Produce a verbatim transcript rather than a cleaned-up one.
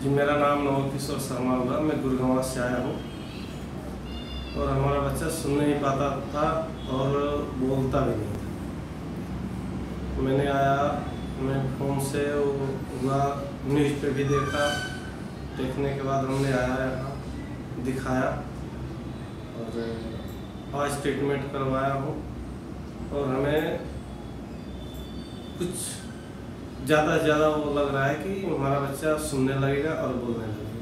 जी, मेरा नाम नवकिशोर शर्मा हुआ। मैं गुड़गांव से आया हूँ और हमारा बच्चा सुन नहीं पाता था और बोलता भी नहीं था। मैंने आया, मैं फ़ोन से हुआ, न्यूज़ पे भी देखा। देखने के बाद हमने आया यहाँ, दिखाया और आज ट्रीटमेंट करवाया हूँ और हमें कुछ ज़्यादा से ज़्यादा वो लग रहा है कि हमारा बच्चा सुनने लगेगा और बोलने लगेगा।